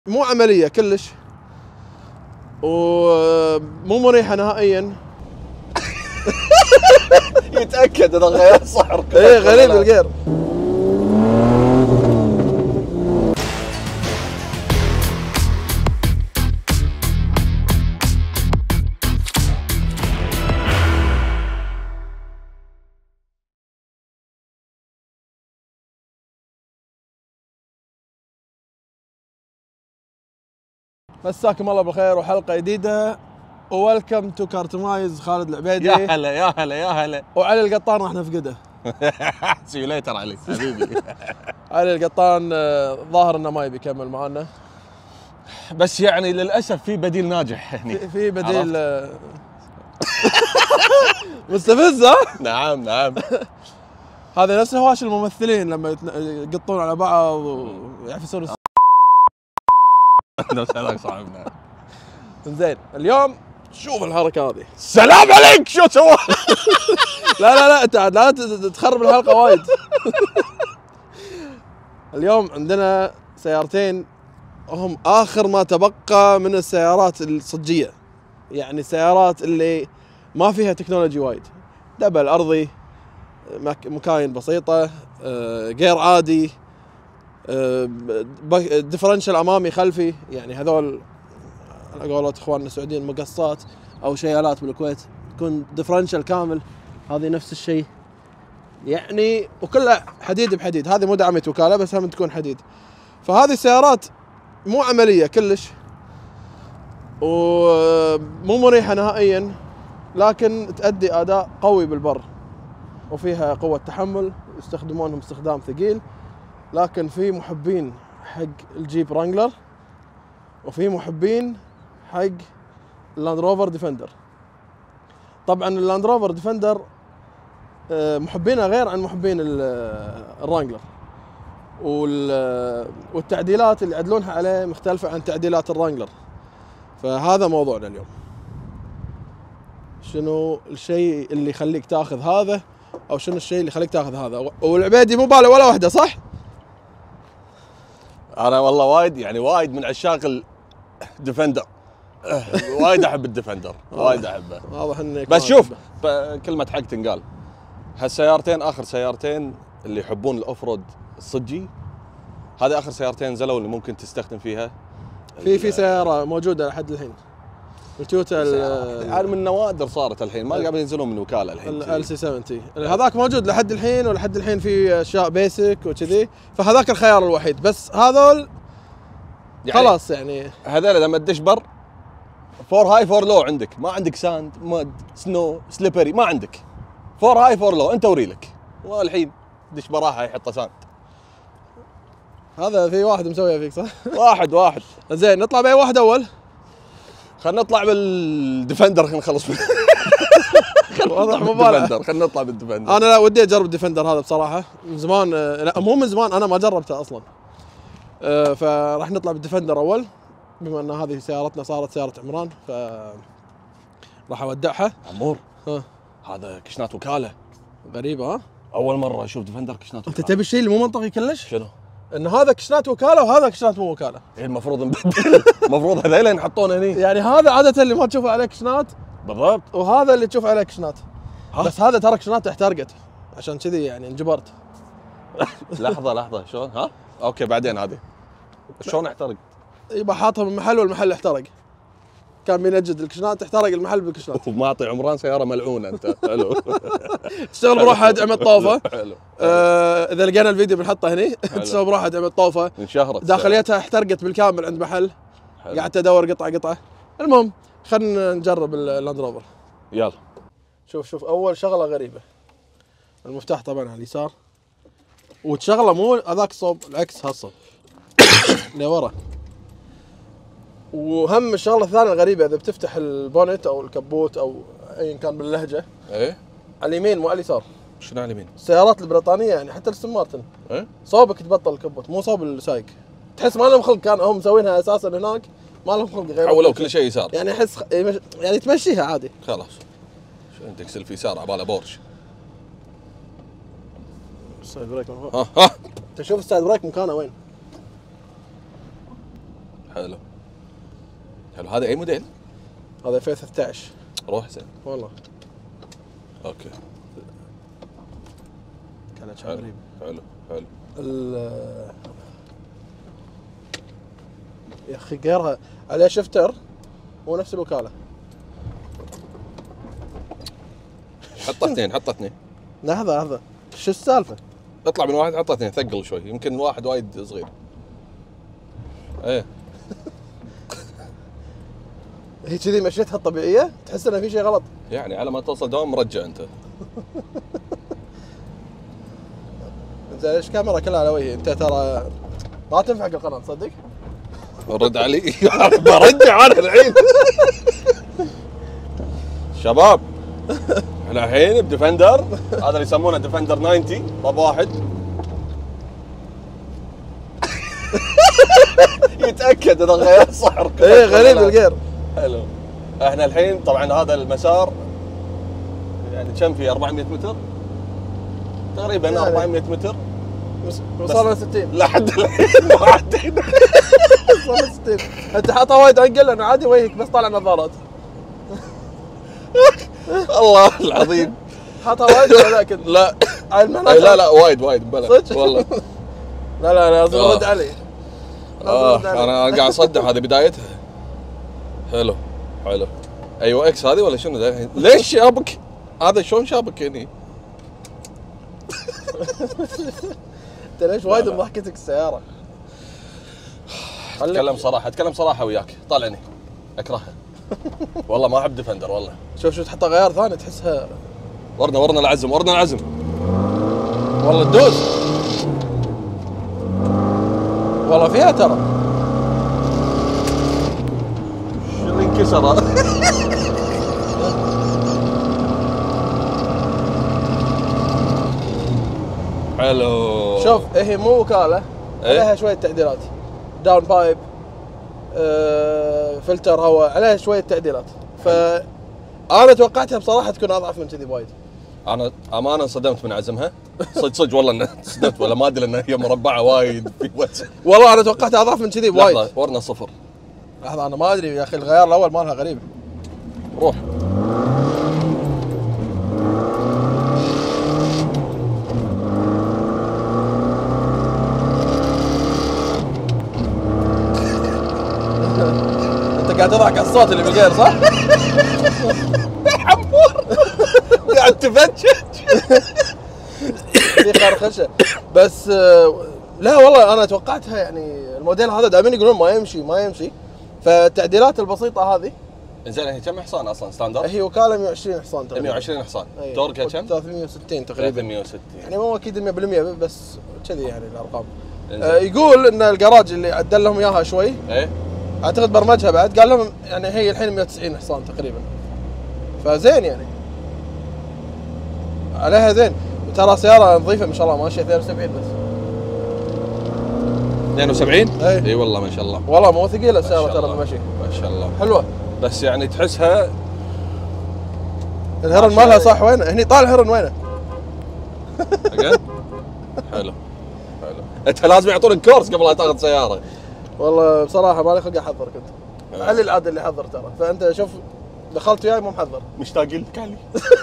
مو عملية كلش ومو مريحة نهائيا. يتأكد اذا غير صحر. ايه غريب الغير. مساكم الله بالخير وحلقة جديدة وويلكم تو كارتمايز. خالد العبيدي. يا هلا يا هلا يا هلا. وعلي القطان راح نفقده. سي يو ليتر علي حبيبي. علي القطان ظاهر انه ما يبي يكمل معنا، بس يعني للاسف في بديل ناجح هني. في بديل مستفز. ها؟ نعم نعم. هذا نفس هواش الممثلين لما يقطون على بعض ويعفسون. نفس هذاك صاحبنا. زين اليوم شوف الحركة هذه. السلام عليك شو سوى؟ لا انت عاد لا تخرب الحلقة وايد. اليوم عندنا سيارتين هم اخر ما تبقى من السيارات الصجية، يعني السيارات اللي ما فيها تكنولوجي وايد، دبل ارضي، مكاين بسيطة، غير عادي، ديفرنشال امامي خلفي، يعني هذول على قولة اخواننا السعوديين مقصات او شيالات بالكويت تكون ديفرنشال كامل. هذه نفس الشيء يعني، وكلها حديد بحديد. هذه مو دعمة وكالة بس هم تكون حديد. فهذه السيارات مو عملية كلش ومو مريحة نهائيا، لكن تؤدي اداء قوي بالبر وفيها قوة تحمل، يستخدمونهم استخدام ثقيل. لكن في محبين حق الجيب رانجلر وفي محبين حق اللاند روفر ديفندر. طبعا اللاند روفر ديفندر محبينها غير عن محبين الرانجلر، والتعديلات اللي يعدلونها عليه مختلفة عن تعديلات الرانجلر. فهذا موضوعنا اليوم، شنو الشيء اللي يخليك تاخذ هذا او شنو الشيء اللي يخليك تاخذ هذا. والعبيدي مو باله ولا واحدة صح؟ انا والله وايد من عشاق الديفندر. وايد احب الديفندر، وايد احبه. واضح انك بس شوف كلمة حق تنقال، هالسيارتين اخر سيارتين اللي يحبون الاوف رود الصجي، هذه اخر سيارتين نزلوا اللي ممكن تستخدم فيها. في سيارة موجودة لحد الحين، التويوتا يعني من النوادر صارت الحين، ما قاعد ينزلون من وكالة الحين. ال سي 70 هذاك موجود لحد الحين، ولحد الحين في اشياء بيسك وكذي، فهذاك الخيار الوحيد. بس هذول يعني خلاص، يعني هذول لما تدش بر فور هاي فور لو، عندك ما عندك ساند مود سنو سليبري، ما عندك فور هاي فور لو، انت وريلك. والحين دش براحه يحط ساند. هذا في واحد مسويها فيك صح؟ واحد. زين نطلع باي واحد اول. خلينا نطلع بالديفندر، خلينا نخلص. واضح مبالغ. خلينا نطلع بالديفندر. انا لا ودي اجرب الديفندر هذا بصراحه من زمان. لا مو من زمان، انا ما جربته اصلا. فراح نطلع بالديفندر اول، بما ان هذه سيارتنا صارت سياره عمران، ف راح اودعها. عمور هذا كشنات وكاله غريبه. ها اول مره اشوف ديفندر كشنات وكاله. انت تبي الشيء اللي مو منطقي كلش؟ شنو؟ ان هذا كشنات وكاله وهذا كشنات مو وكاله. إيه المفروض نبدل. المفروض هذول ينحطون هني. يعني هذا عاده اللي ما تشوفه عليه كشنات بالضبط، وهذا اللي تشوف عليه كشنات. بس هذا ترى كشناته احترقت، عشان كذي يعني انجبرت. لحظه شلون؟ ها اوكي بعدين هذه شلون احترق؟ يبقى حاطها بالمحل والمحل احترق، كان بينجد الكشنات احترق المحل بالكشنات. ومعطي عمران سياره ملعونه انت. حلو. تشتغل بروحها ادعم الطوفه. حلو. اذا لقينا الفيديو بنحطه هني. تشتغل بروحها ادعم الطوفه، انشهرت داخليتها احترقت بالكامل عند محل. قعدت ادور قطعه. المهم خلينا نجرب اللاند روفر. يلا شوف اول شغله غريبه، المفتاح طبعا على اليسار، وتشغله مو هذاك الصوب، العكس هالصوب لورا. وهم الشغله الثانيه الغريبه، اذا بتفتح البونت او الكبوت او ايا كان باللهجه، ايه على اليمين مو على اليسار. شنو على اليمين؟ السيارات البريطانيه يعني حتى الستون مارتن ايه صوبك تبطل الكبوت، مو صوب السايق. تحس ما لهم خلق، كان هم مسوينها اساسا هناك ما لهم خلق غير حولوا كل شيء يسار. يعني احس يعني تمشيها عادي. خلاص شو عندك سلفي يسار عباله بورش. السايد بريك ها تشوف السايد بريك مكانه وين؟ حلو حلو. هذا اي موديل؟ هذا 2013. روح زين والله اوكي. كانت حلو غريب. حلو حلو. يا اخي غيرها عليه شفتر مو نفس الوكاله. حطه اثنين حطه اثنين. لحظه شو السالفه؟ اطلع من واحد حطه اثنين ثقل شوي يمكن واحد وايد صغير. ايه هي كذي مشيتها الطبيعيه؟ تحس انه في شيء غلط؟ يعني على ما توصل دوام مرجع انت. زين ليش كاميرا كلها على وجهي؟ انت ترى ما تنفع حق القناه تصدق؟ رد علي. برجع انا الحين. شباب احنا الحين بديفندر، هذا اللي يسمونه ديفندر 90 طب واحد. يتاكد اذا غير صحر. ايه غريب الغير. حلو. احنا الحين طبعا هذا المسار يعني كم فيه 400 متر تقريبا يعني 400 متر وصلنا 60 لحد الحين ما عدينا. وصلنا 60. انت حاطها وايد انقل انا عادي وجهك بس طالع نظارات. الله العظيم حاطها وايد ولا لا كنت؟ لا لا وايد بلا صدق؟ والله. لا لازم ارد علي. انا قاعد اصدع هذه بدايتها. حلو حلو. ايوه اكس هذه ولا شنو ذا؟ ليش شابك؟ هذا شلون شابك هني؟ انت ليش وايد بضحكتك السياره؟ اتكلم صراحه وياك. طالعني اكرهها والله ما احب ديفندر والله. شوف تحطها غيار ثاني تحسها. ورنا العزم والله تدوس. والله فيها ترى. شو اللي انكسر؟ حلو. شوف هي مو وكاله عليها شويه تعديلات. داون بايب فلتر هواء عليها شويه تعديلات. فانا توقعتها بصراحه تكون اضعف من كذي وايد. انا امانه انصدمت من عزمها صدق والله اني انصدمت ولا ما ادري لان هي مربعه وايد في وزن. والله انا توقعتها اضعف من كذي وايد. لحظه ورنا صفر. لحظه انا ما ادري يا اخي الغيار الاول مالها غريب. روح. انت قاعد تضحك على الصوت اللي بالغير صح؟ حمور قاعد تفتش في خرخشه بس لا والله انا توقعتها يعني الموديل هذا دائما يقولون ما يمشي فالتعديلات البسيطه هذه. زين هي كم حصان اصلا ستاندرد؟ هي وكاله 120 حصان تقريبا. 120 حصان. توركها كم؟ 360 تقريبا. 360 يعني مو اكيد 100% بس كذي يعني الارقام. يقول ان الجراج اللي عدل لهم اياها شوي ايه اعتقد برمجها بعد قال لهم يعني هي الحين 190 حصان تقريبا. فزين يعني عليها زين. ترى سياره نظيفه ما شاء الله ماشيه 72 بس. 72؟ اي اي والله ما شاء الله. والله مو ثقيله السياره ترى بالمشي. ما شاء الله حلوه بس يعني تحسها الهرن مالها صح وينه؟ هني طالع الهرن وينه؟ حلو انت لازم يعطونك كورس قبل لا تاخذ سياره. والله بصراحه مالي خلق احضر كنت. علي العاده اللي حضر ترى فانت شوف دخلت وياي مو محضر. مشتاق لك علي.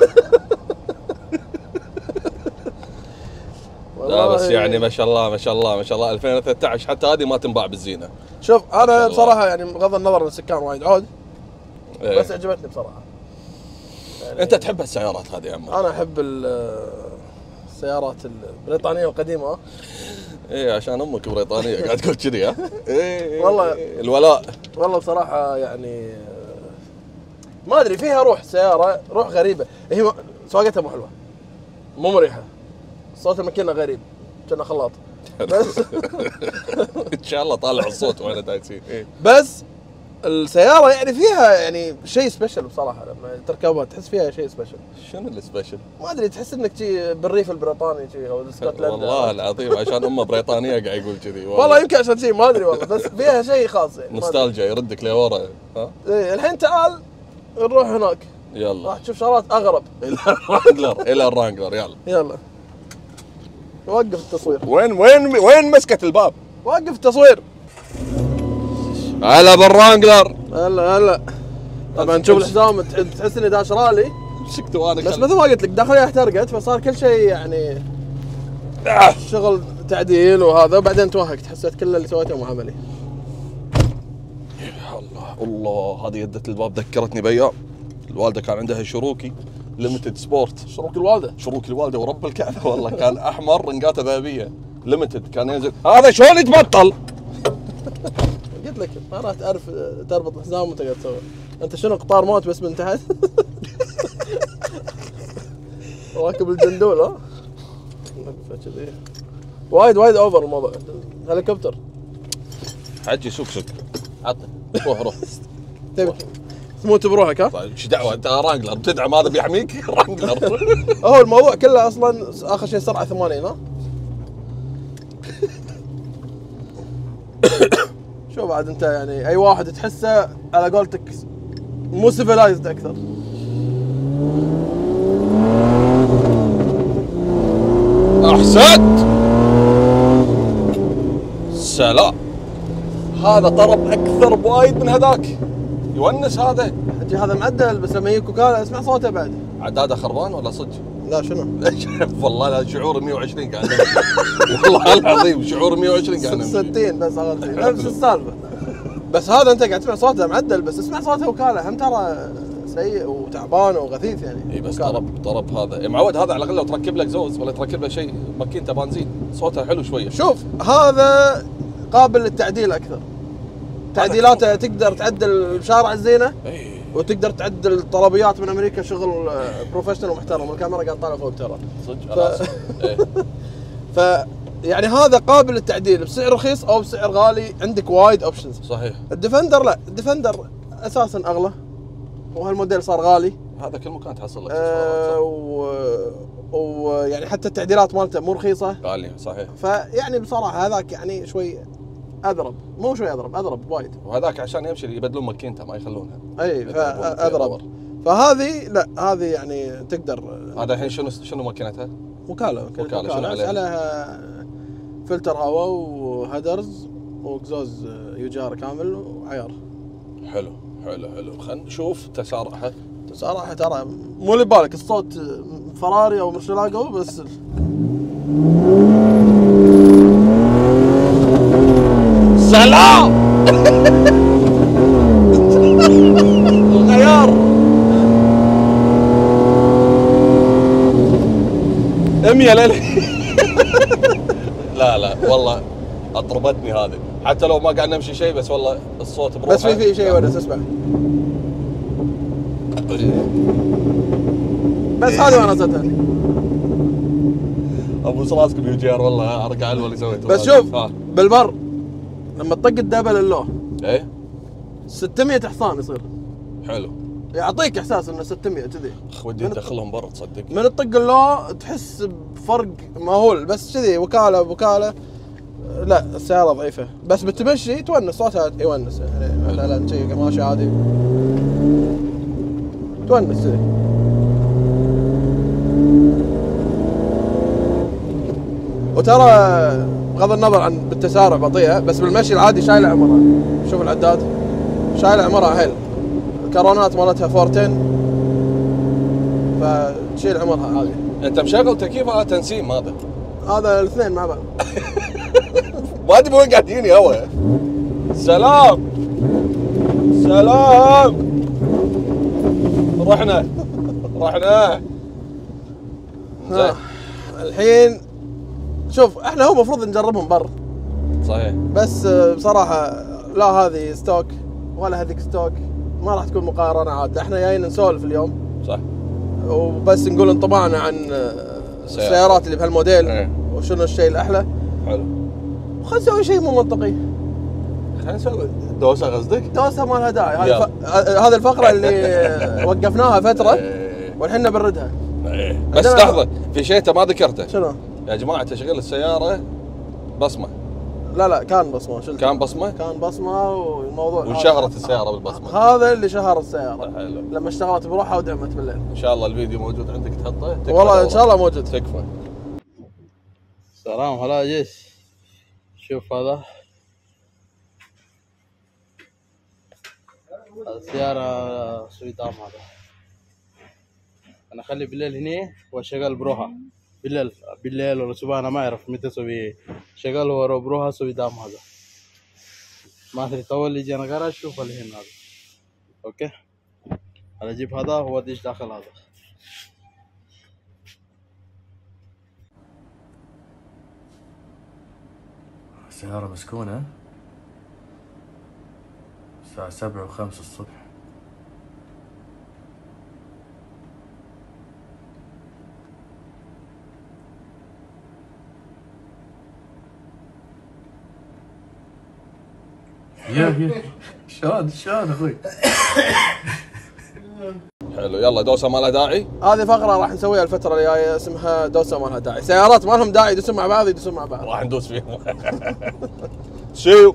لا بس يعني ما شاء الله 2013 حتى هذه ما تنباع بالزينه. شوف انا بصراحه يعني بغض النظر عن السكان وايد عود إيه. بس عجبتني بصراحه يعني. انت تحب السيارات هذه يا عمر؟ انا احب السيارات البريطانيه القديمه. ايه عشان امك بريطانيه قاعد تقول كذي ها؟ ايه والله الولاء. والله بصراحه يعني ما ادري فيها روح سياره روح غريبه. هي سواقتها مو حلوه مو مريحه. صوت الماكينه غريب كأنه خلاط بس. ان شاء الله طالع الصوت وانا دايسين. بس السياره يعني فيها يعني شيء سبيشل بصراحه لما تركبها تحس فيها شيء سبيشل. شنو السبيشل؟ ما ادري تحس انك تجي بالريف البريطاني شيء او اسكتلندا. والله العظيم عشان امه بريطانيه قاعد يقول كذي. والله يمكن عشان شيء ما ادري والله بس فيها شيء خاص يعني. نوستالجيا يردك لورا. ها؟ ايه الحين تعال نروح هناك. يلا راح تشوف شغلات اغرب. الى الرانجلر يلا. وقف التصوير. وين مسكت الباب؟ وقف التصوير. هلا بالرانجلر. هلا طبعا تشوف الحزام تحس اني داش رالي. مسكته انا بس مثل ما قلت لك داخلية احترقت فصار كل شيء يعني شغل تعديل وهذا، وبعدين توهقت حسيت كل اللي سويته مو عملي. يا الله هذه يدة الباب ذكرتني بيا الوالده كان عندها شروكي ليمتد سبورت. شروكي الوالده ورب الكعبه والله كان احمر رنقاته ذهبيه ليمتد كان ينزل. هذا شلون يتبطل؟ قلت لك ما راح تعرف تربط الحزام وانت قاعد تسوي. انت شنو قطار موت بس من تحت؟ راكب الجندول ها؟ وايد اوفر الموضوع. هليكوبتر حجي سوق عطني روح تبي تموت بروحك ها؟ طيب ايش دعوه انت رانجلر بتدعم هذا بيحميك رانجلر. هو الموضوع كله اصلا اخر شيء سرعه 80 ها؟ شو بعد انت يعني اي واحد تحسه على قولتك مو سيفلايزد اكثر. احسنت سلام. هذا طرب اكثر بوايد من هذاك يونس. هذا حجي هذا معدل بس لما يجيك وكاله اسمع صوته بعد. عداده خربان ولا صدق؟ لا شنو؟ والله لا شعور 120 قاعد والله العظيم شعور 120 قاعد 60 بس اغلب شيء نفس السالفه. بس هذا انت قاعد تسمع صوته معدل بس اسمع صوته وكاله هم ترى سيء وتعبان وغثيث يعني. اي بس طرب هذا معود. هذا على الاقل لو تركب لك زوز ولا تركب له شيء ماكينته بنزين صوتها حلو شويه. شوف هذا قابل للتعديل اكثر. تعديلاته تقدر تعدل بشارع الزينه وتقدر تعدل طلبيات من امريكا شغل بروفيشنال ومحترم. الكاميرا قاعد طالعه فوق ترى صدق. ف يعني هذا قابل للتعديل بسعر رخيص او بسعر غالي. عندك وايد اوبشنز. صحيح. الديفندر لا، الديفندر اساسا اغلى وهالموديل صار غالي. هذا كل مكان تحصل لك ويعني حتى التعديلات مالته مو رخيصه غاليه. صحيح. فيعني بصراحه هذاك يعني شوي اضرب، مو شوي اضرب وايد. وهذاك عشان يمشي يبدلون ماكينته ما يخلونها. اي فاضرب. فهذه لا هذه يعني تقدر. هذا الحين شنو ماكينتها؟ وكاله شنو عليها فلتر هواء وهدرز واكزوز يجار كامل وعيار. حلو. خلينا نشوف تسارعها ترى مو اللي بالك الصوت فراري او مرشلاقو بس. سلام. الغيار 100 لا والله اطربتني هذه حتى لو ما قاعد نمشي شيء بس والله الصوت بروحه. بس في شيء ونس اسمع. بس هذه ونستها. ابو راسكم يجار والله ارجع له اللي سويته. بس شوف بالبر لما تطق الدبل اللو ايه 600 حصان يصير. حلو. يعطيك احساس انه 600 كذي. ودي ادخلهم برا تصدق. من تطق اللو تحس بفرق مهول بس كذي وكاله. لا السيارة ضعيفة بس بالتمشي تونس صوتها يونس يعني مثلا شيء ماشي عادي تونس كذي. وترى بغض النظر عن بالتسارع بطيئة بس بالمشي العادي شايلة عمرها. شوف العداد شايلة عمرها حيل. الكرونات مالتها 410 فتشيل عمرها عادي. انت مشغل تكييف على تنسيم هذا الاثنين مع بعض. ما ادري وين قاعد يجيني هوا. سلام رحنا زين. الحين شوف احنا هو المفروض نجربهم بر. صحيح. بس بصراحه لا هذه ستوك ولا هذيك ستوك ما راح تكون مقارنه عادله. احنا جايين نسولف اليوم صح وبس نقول انطباعنا عن السيارات اللي بهالموديل وشنو الشيء الاحلى. حلو. خلينا نسوي شيء مو منطقي. خلينا نسوي دوسه قصدك؟ دوسه ما لها داعي. هذه الفقره اللي وقفناها فتره والحين نبردها. بس لحظه في شيء انت ما ذكرته. شنو؟ يا جماعه تشغيل السياره بصمه. لا كان بصمه. شلت كان بصمه والموضوع وانشهرت السياره بالبصمه. هذا اللي شهر السياره. حلو. لما اشتغلت بروحها ودعمت بالليل. ان شاء الله الفيديو موجود عندك تحطه. والله ان شاء الله موجود. تكفى. سلام هلا جيش. شوف هذا السيارة سويدام هذا. أنا أخلي بالليل هنا وأشغل بروها بالليل ولا صبح، أنا ما أعرف متى أسوي. شغل ورا بروها سويدام هذا. ما أدري طول يجي أنا قاعد أشوف اللي هنا هذا. أوكي. أنا أجيب هذا وأديش داخل هذا. السيارة مسكونة الساعة 7:05 الصبح. يا شلون اخوي؟ حلو يلا دوسه ما لها داعي. هذه فقره راح نسويها الفتره الجايه اسمها دوسه ما لها داعي. سيارات ما لهم داعي يدوسون مع بعض يدوسون مع بعض. راح ندوس فيهم. شيو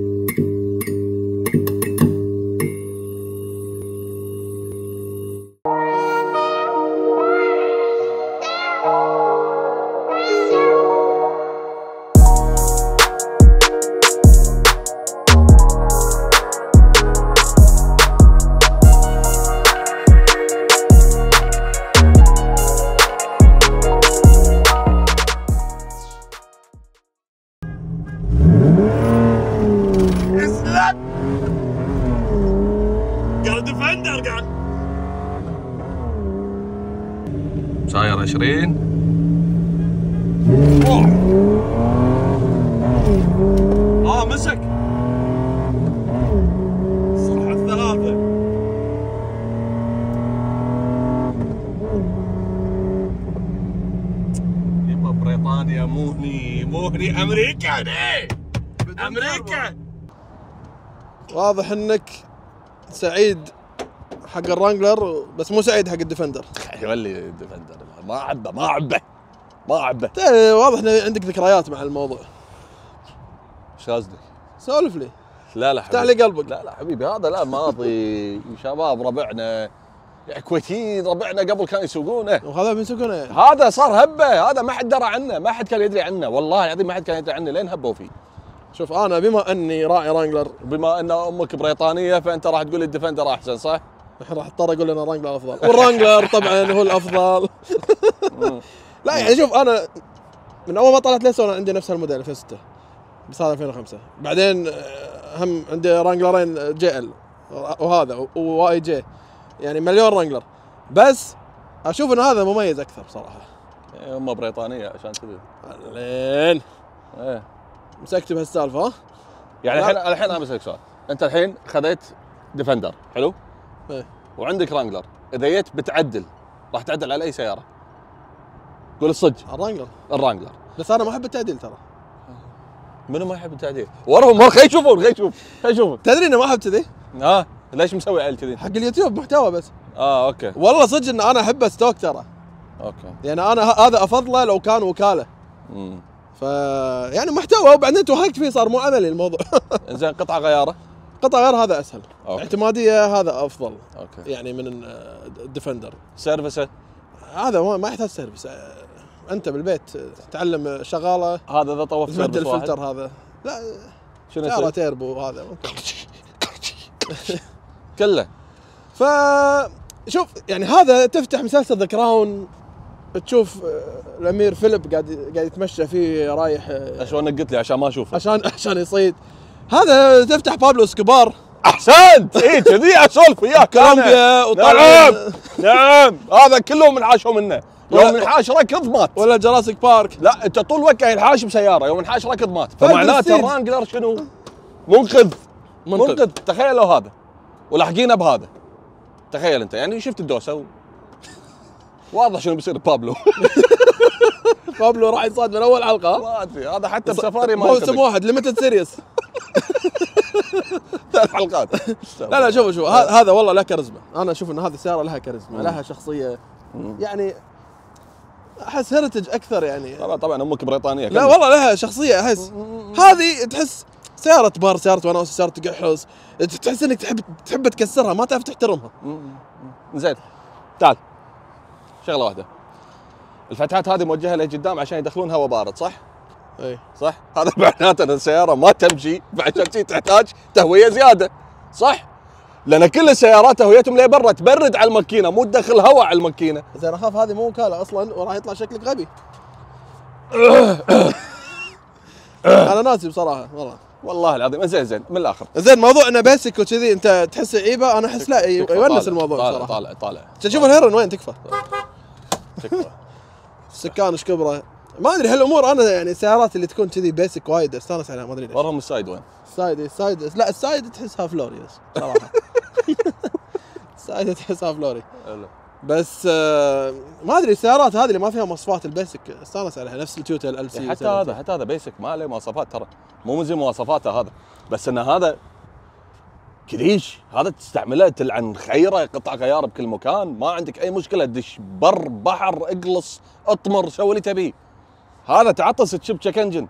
قال ديفندر قال ساير 20. مسك صح الثلاثة. يبا بريطانيا مهني امريكا امريكا. واضح انك سعيد حق الرانجلر بس مو سعيد حق الديفندر. يولي الديفندر ما اعبه. واضح ان عندك ذكريات مع الموضوع. ايش قصدك؟ سولف لي. لا افتح لي قلبك. لا حبيبي هذا لا ماضي شباب ربعنا كويتيين ربعنا قبل كانوا يسوقونه. وهذا بيسوقونه يعني. هذا صار هبه، هذا ما حد درى عنه، ما حد كان يدري عنه، والله العظيم ما حد كان يدري عنه لين هبوا فيه. شوف انا بما اني راعي رانجلر بما ان امك بريطانيه فانت راح تقول الديفندر احسن صح؟ الحين راح اضطر اقول ان الرانجلر افضل والرانجلر طبعا هو الافضل. لا يعني شوف انا من اول ما طلعت ليسون انا عندي نفس الموديل 2006 بس هذا 2005. بعدين هم عندي رانجلرين جي ال وهذا وواي جي يعني مليون رانجلر، بس اشوف ان هذا مميز اكثر بصراحه. امه بريطانيه عشان كذا. لين ايه مسكت بهالسالفه ها؟ يعني الحين انا بسالك سؤال، انت الحين خذيت ديفندر حلو؟ ايه وعندك رانجلر، اذا جيت بتعدل راح تعدل على اي سياره؟ قول الصدق. الرانجلر. بس انا ما احب التعديل ترى. منو ما يحب التعديل؟ وراهم خلي يشوفون. تدري اني ما احب كذي؟ ليش مسوي عيل كذي؟ حق اليوتيوب محتوى بس. اوكي. والله صدق ان انا احب ستوك ترى. اوكي. يعني انا هذا افضله لو كان وكاله. يعني محتوى وبعدين توهقت فيه صار مو عملي الموضوع. زين قطعه غياره؟ قطع غير هذا اسهل. أوكي. اعتماديه هذا افضل. اوكي. يعني من الديفندر. سيرفسه؟ هذا ما يحتاج سيرفس. انت بالبيت تعلم شغاله. هذا اذا طوفت سيرفس الفلتر هذا لا شنو سيارة تيربو هذا كله. شوف يعني هذا تفتح مسلسل ذا كراون تشوف الامير فيليب قاعد يتمشى فيه رايح. شلون نقلت لي عشان ما اشوفه؟ عشان يصيد. هذا تفتح بابلو اسكوبار. احسنت. اي كذي اسولف وياك. كولومبيا نعم هذا كلهم انحاشوا منه. يوم انحاش ركض مات. ولا جراسيك بارك. لا انت طول وقت ينحاش بسياره، يوم انحاش ركض مات. فمعناته الرانجلر شنو؟ منقذ. تخيلوا هذا ولاحقينه بهذا. تخيل انت يعني شفت الدوسه واضح شنو بيصير بابلو. بابلو راح يصاد من اول حلقه. ما ادري هذا حتى بسفاري ما هو اسم واحد ليمتد سيريس. 3 حلقات. لا شوف هذا والله له كاريزما. انا اشوف ان هذه السياره لها كاريزما لها شخصيه. يعني احس هيرتج اكثر يعني. طبعا امك بريطانيه. لا والله لها شخصيه احس. هذه تحس سياره بار، سياره وناس، سياره تقحص، تحس انك تحب تكسرها ما تعرف تحترمها. زين تعال شغله واحده، الفتحات هذه موجهه لقدام عشان يدخلون هواء بارد صح؟ اي صح؟ هذا معناته ان السياره ما تمشي فعشان شي تحتاج تهويه زياده صح؟ لان كل السيارات هويتهم ليه برا تبرد على الماكينه، مو تدخل هواء على الماكينه. زين اخاف هذه مو وكاله اصلا وراح يطلع شكلك غبي. انا ناسي بصراحه والله. والله العظيم. زين من الاخر. زين موضوع انه بيسك وكذي انت تحس عيبه، انا احس لا يونس الموضوع طالع بصراحه. طالع تشوف الهيرن وين تكفى. تكفى. السكان ايش كبره. ما ادري هالامور انا يعني السيارات اللي تكون كذي بيسك وايد استانس عليها ما ادري ليش. وراهم السايد وين؟ السايد لا السايد تحسها فلوري بس صراحه. السايد تحسها فلوري بس ما ادري السيارات هذه اللي ما فيها مواصفات البيسك استانس عليها نفس التويوتا ال سي. حتى هذا بيسك ما عليه مواصفات ترى، مو من زي مواصفاته هذا، بس ان هذا كليش، هذا تستعمله تلعن خيره قطع غيار بكل مكان، ما عندك اي مشكله، دش بر بحر اقلص اطمر سوي اللي تبيه. هذا تعطس تشب تشيك انجن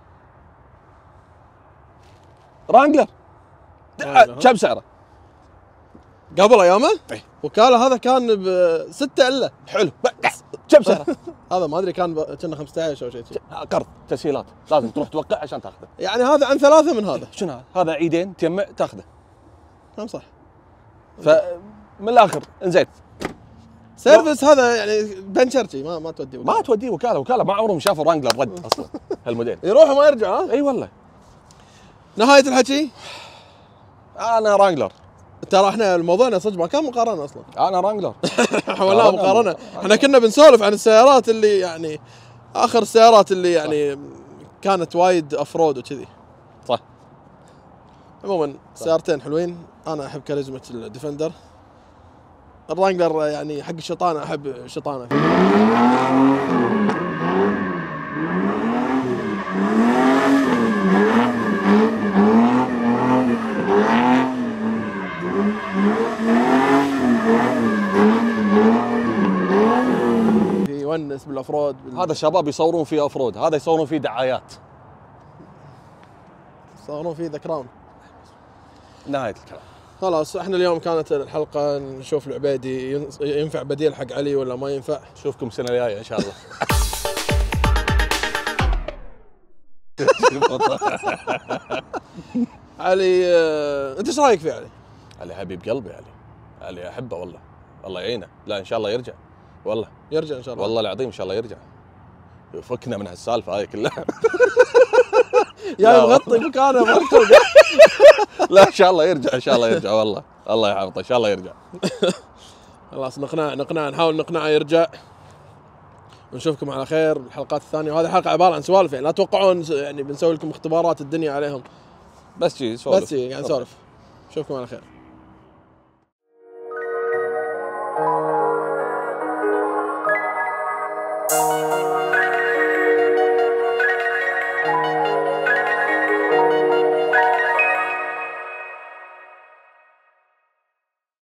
رانجلر كم سعره؟ قبل ايامه؟ إيه. وكاله هذا كان ب 6 الا حلو كم سعره؟ هذا ما ادري كان 15 او شيء قرض تسهيلات لازم تروح توقع عشان تاخذه. يعني هذا عن 3 من هذا. شنو هذا عيدين تجمع تاخذه. نعم صح. فمن الاخر انزين سيرفس هذا يعني بنشرتي ما تودي ما توديه وكاله ما عمرهم شافوا رانجلر رد اصلا هالموديل. يروح وما يرجع. ها اي والله. نهايه الحكي انا رانجلر. ترى احنا موضوعنا صدق ما كان مقارنه اصلا. انا رانجلر. ولا مقارنه. احنا كنا بنسولف عن السيارات اللي يعني اخر السيارات اللي يعني كانت وايد افرود وكذي. صح. عموما سيارتين حلوين، انا احب كاريزما الديفندر. الرانجلر يعني حق الشطانه احب شطانه فيه. يونس بالافرود هذا الشباب يصورون فيه افرود، هذا يصورون فيه دعايات. يصورون فيه ذا كراون. نهايه الكلام. خلاص احنا اليوم كانت الحلقه نشوف العبيدي ينفع بديل حق علي ولا ما ينفع. نشوفكم السنه الجايه ان شاء الله. علي انت ايش رايك في علي؟ علي حبيب قلبي، علي احبه والله، الله يعينه. لا ان شاء الله يرجع والله. يرجع ان شاء الله. والله العظيم ان شاء الله يرجع. فكنا من هالسالفه هاي كلها. يا مغطي مكانه مركب. لا ان شاء الله يرجع، ان شاء الله يرجع والله، الله يحفظه ان شاء الله يرجع. خلاص نقنع نحاول نقنعه يرجع. ونشوفكم على خير بالحلقات الثانيه، وهذه الحلقه عباره عن سوالف يعني لا تتوقعون يعني بنسوي لكم اختبارات الدنيا عليهم. بس شي سولف. بس قاعد نسولف. نشوفكم على خير.